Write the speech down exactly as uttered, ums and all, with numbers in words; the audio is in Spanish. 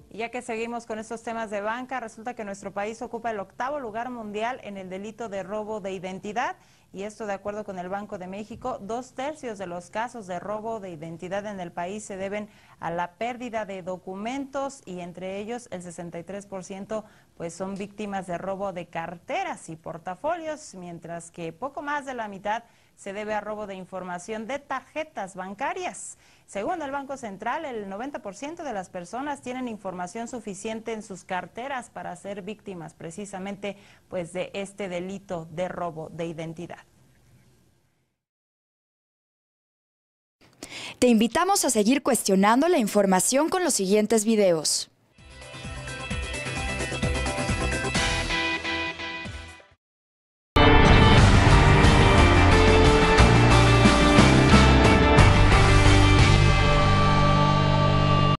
Y ya que seguimos con estos temas de banca, resulta que nuestro país ocupa el octavo lugar mundial en el delito de robo de identidad. Y esto de acuerdo con el Banco de México, dos tercios de los casos de robo de identidad en el país se deben a la pérdida de documentos y entre ellos el sesenta y tres por ciento pues son víctimas de robo de carteras y portafolios, mientras que poco más de la mitad se debe a robo de información de tarjetas bancarias. Según el Banco Central, el noventa por ciento de las personas tienen información suficiente en sus carteras para ser víctimas precisamente pues de este delito de robo de identidad. Te invitamos a seguir cuestionando la información con los siguientes videos.